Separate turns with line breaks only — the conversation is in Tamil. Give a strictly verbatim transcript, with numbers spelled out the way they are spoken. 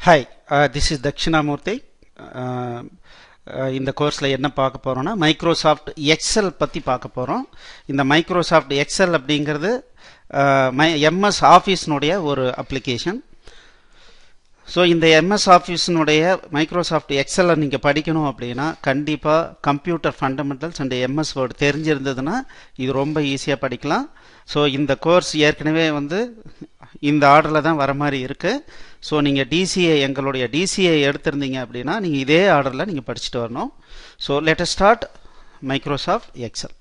Hi, uh, this is Dakshinamurthy. Uh, uh, இந்த கோர்ஸில் என்ன பார்க்க போகிறோன்னா மைக்ரோசாஃப்ட் எக்ஸல் பற்றி பார்க்க போகிறோம். இந்த மைக்ரோசாஃப்ட் எக்ஸல் அப்படிங்கிறது மை எம்எஸ் ஆஃபீஸ்னுடைய ஒரு அப்ளிகேஷன். ஸோ இந்த எம்எஸ் ஆஃபீஸினுடைய மைக்ரோசாஃப்ட் எக்ஸலை நீங்கள் படிக்கணும் அப்படின்னா கண்டிப்பாக computer fundamentals and MS Word தெரிஞ்சிருந்ததுன்னா இது ரொம்ப ஈஸியாக படிக்கலாம். ஸோ இந்த கோர்ஸ் ஏற்கனவே வந்து இந்த ஆர்டரில் தான் வர மாதிரி இருக்குது. ஸோ நீங்கள் டிசிஏ எங்களுடைய டிசிஏ எடுத்திருந்தீங்க அப்படின்னா நீங்கள் இதே ஆர்டரில் நீங்கள் படிச்சுட்டு வரணும். So let us start Microsoft XL.